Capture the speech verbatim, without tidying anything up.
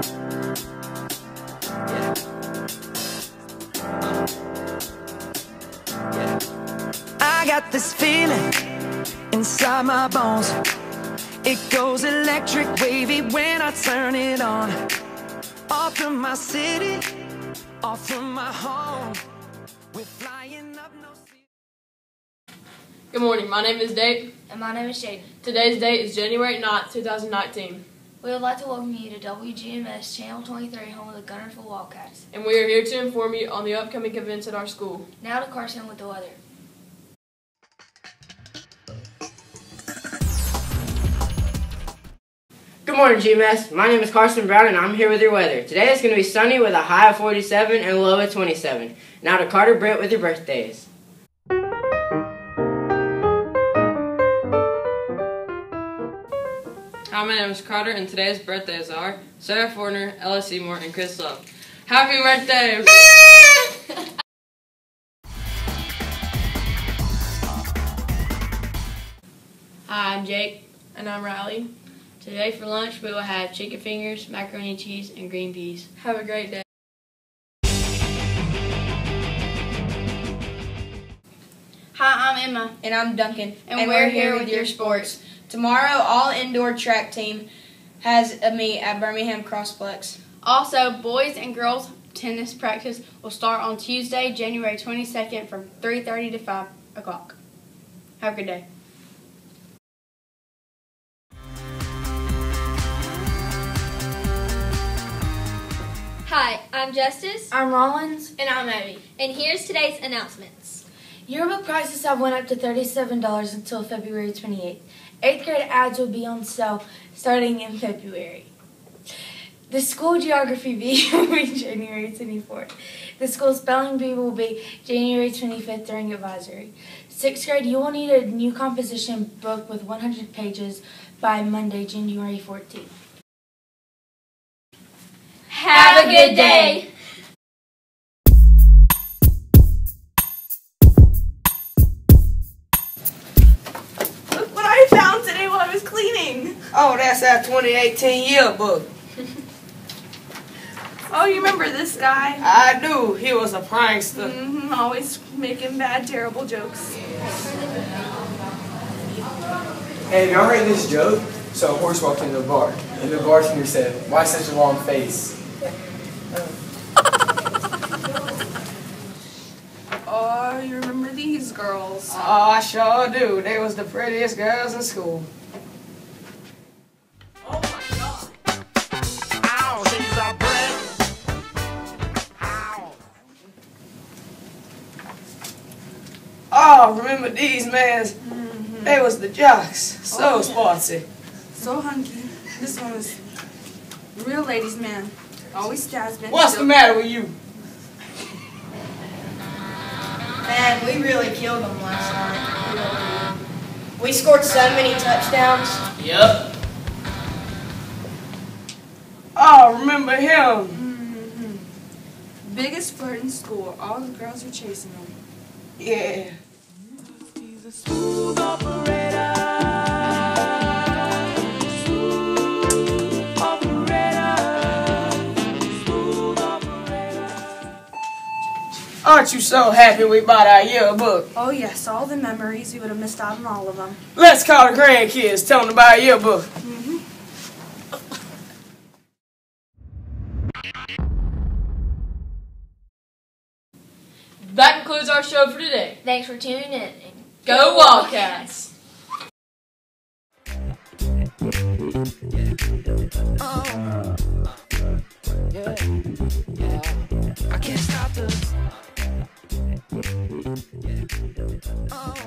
Yeah. Uh. Yeah. I got this feeling inside my bones. It goes electric wavy when I turn it on. Off from my city, off from my home. We're flying up no sea. Good morning, my name is Dave. And my name is Jaden. Today's date is January ninth, two thousand nineteen. We would like to welcome you to W G M S Channel twenty-three, home of the Gunnersville Wildcats. And we are here to inform you on the upcoming events at our school. Now to Carson with the weather. Good morning, G M S. My name is Carson Brown, and I'm here with your weather. Today is going to be sunny with a high of forty-seven and a low of twenty-seven. Now to Carter Britt with your birthdays. Hi, my name is Carter, and today's birthdays are Sarah Fortner, Ella Seymour, and Chris Love. Happy birthday! Hi, I'm Jake. And I'm Riley. Today for lunch, we will have chicken fingers, macaroni and cheese, and green peas. Have a great day. Hi, I'm Emma. And I'm Duncan. And, and we're, we're here with your sports. Tomorrow, all indoor track team has a meet at Birmingham Crossplex. Also, boys and girls tennis practice will start on Tuesday, January twenty-second from three thirty to five o'clock. Have a good day. Hi, I'm Justice. I'm Rollins. And I'm Abby. And here's today's announcements. Yearbook prices have went up to thirty-seven dollars until February twenty-eighth. eighth grade ads will be on sale starting in February. The school geography bee will be January twenty-fourth. The school spelling bee will be January twenty-fifth during advisory. sixth grade, you will need a new composition book with one hundred pages by Monday, January fourteenth. Have a good day. Look what I found today while I was cleaning. Oh, that's our twenty eighteen yearbook. Oh, you remember this guy? I do. He was a prankster. Mm-hmm, always making bad, terrible jokes. Hey, have y'all heard this joke? So a horse walked into a bar, and the bartender said, "Why such a long face?" Oh, you remember these girls? Oh, I sure do. They was the prettiest girls in school. Oh my God. Ow, she's a brick. Ow. Oh, remember these mans? Mm-hmm. They was the jocks. So Oh, yeah. sporty. So hunky. This one is real ladies' man. Always stabs men. What's the matter with you? Man, we really killed them last night. We scored so many touchdowns. Yep. Oh, remember him? Mm-hmm. Biggest flirt in school. All the girls are chasing him. Yeah. He's a smooth operator. Smooth operator. Smooth operator. Aren't you so happy we bought our yearbook? Oh yes, all the memories. You would have missed out on all of them. Let's call the grandkids, tell them to buy a yearbook. Mm-hmm. That concludes our show for today. Thanks for tuning in. Go Wildcats! Oh. Yeah. Yeah. I can't stop the. Oh.